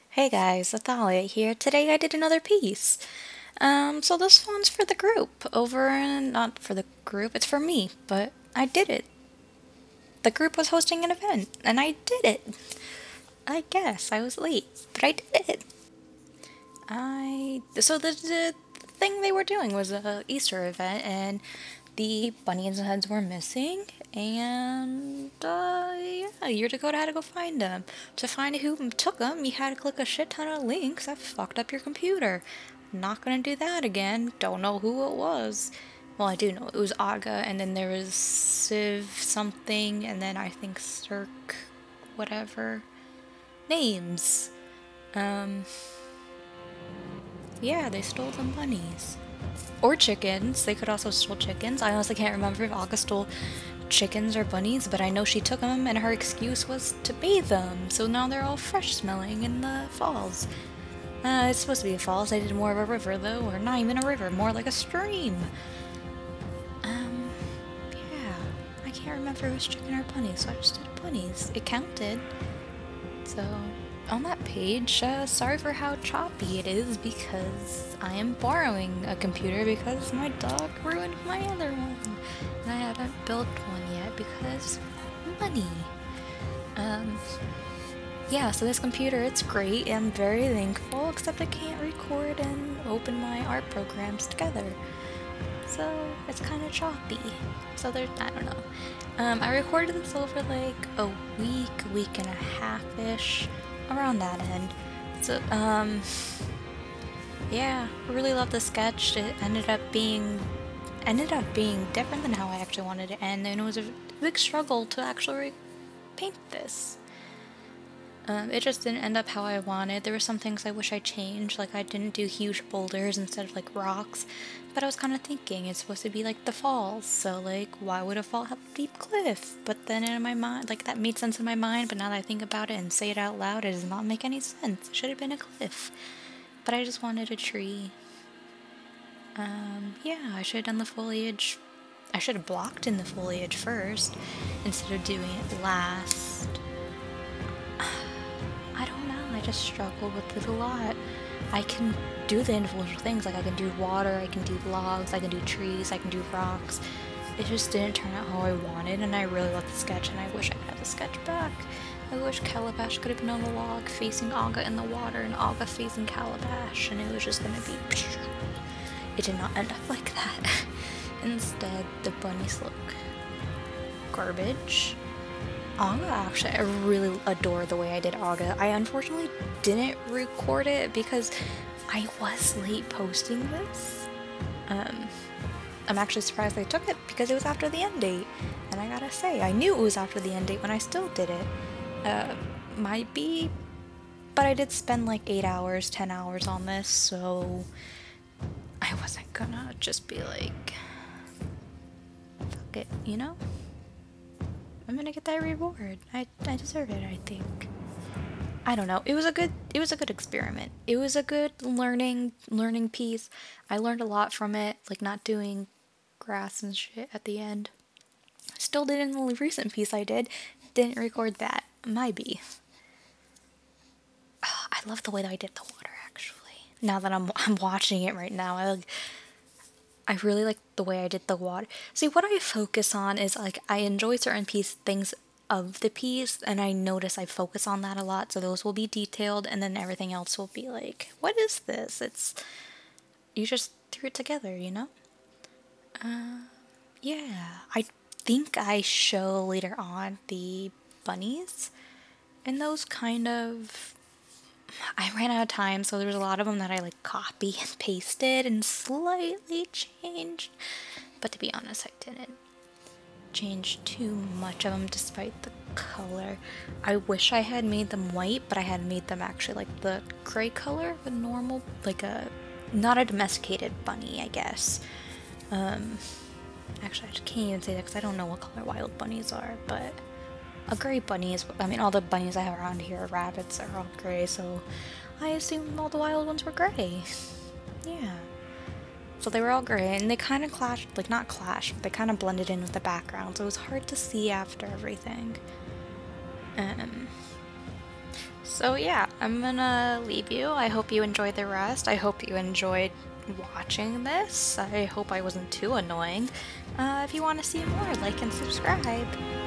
Hey guys, Athalia here. Today I did another piece. So this one's for the group. Not for the group, it's for me, but I did it. The group was hosting an event, and I did it. I guess I was late, but I did it. The thing they were doing was a Easter event, and the bunnies' heads were missing, and yeah, your Dakota had to go find them. To find who took them, you had to click a shit ton of links that fucked up your computer. Not gonna do that again. Don't know who it was. Well, I do know it was Aga, and then there was Civ something, and then I think Cirque, whatever names. Um, yeah, they stole the bunnies. Or chickens. They could also steal chickens. I honestly can't remember if Aga stole chickens or bunnies, but I know she took them and her excuse was to bathe them. So now they're all fresh smelling in the falls. It's supposed to be a falls. I did more of a river though, or not even a river, more like a stream. Yeah. I can't remember if it was chicken or bunnies, so I just did bunnies. It counted. So, on that page, sorry for how choppy it is because I am borrowing a computer because my dog ruined my other one. And I haven't built one yet because money. Yeah, so this computer, it's great. I'm very thankful, except I can't record and open my art programs together. So it's kind of choppy. So there's, I don't know. I recorded this over like a week and a half-ish, around that end. So, yeah, I really love the sketch. It ended up being different than how I actually wanted it to end, and it was a big struggle to actually paint this. It just didn't end up how I wanted. There were some things I wish I changed, like I didn't do huge boulders instead of like rocks, but I was kind of thinking it's supposed to be like the falls, so like why would a fall have a deep cliff? But then in my mind, like that made sense in my mind, but now that I think about it and say it out loud, it does not make any sense. It should have been a cliff, but I just wanted a tree. Yeah, I should have done the foliage. I should have blocked in the foliage first instead of doing it last. I don't know, I just struggle with it a lot. I can do the individual things, like I can do water, I can do logs, I can do trees, I can do rocks. It just didn't turn out how I wanted, and I really love the sketch, and I wish I could have the sketch back. I wish Calabash could have been on the log facing Aga in the water, and Aga facing Calabash, and it was just gonna be... It did not end up like that. Instead, the bunnies look garbage. Aga, actually, I really adore the way I did Aga. I unfortunately didn't record it because I was late posting this. I'm actually surprised they took it because it was after the end date. And I gotta say, I knew it was after the end date when I still did it. Might be, but I did spend like 8 hours, 10 hours on this, so I wasn't gonna just be like, fuck it, you know? I'm gonna get that reward. I deserve it, I think. I don't know. It was a good experiment. It was a good learning piece. I learned a lot from it, like not doing grass and shit at the end. Still did in the recent piece I did. Didn't record that. Might be. Oh, I love the way that I did the water actually. Now that I'm watching it right now, I really like the way I did the water. See, what I focus on is like I enjoy certain things of the piece, and I notice I focus on that a lot. So those will be detailed, and then everything else will be like, what is this? It's you just threw it together, you know? Yeah. I think I show later on the bunnies, and those kind of. I ran out of time, so there was a lot of them that I like copy and pasted and slightly changed. But to be honest, I didn't change too much of them despite the color. I wish I had made them white, but I had made them actually like the gray color, the normal, like a, not a domesticated bunny, I guess. Actually, I just can't even say that because I don't know what color wild bunnies are, but a gray bunny is, I mean, all the bunnies I have around here, rabbits, are all gray, so I assume all the wild ones were gray. Yeah. So they were all gray, and they kind of clashed, like not clashed, but they kind of blended in with the background, so it was hard to see after everything. So yeah, I'm gonna leave you. I hope you enjoyed the rest. I hope you enjoyed watching this. I hope I wasn't too annoying. If you want to see more, like and subscribe.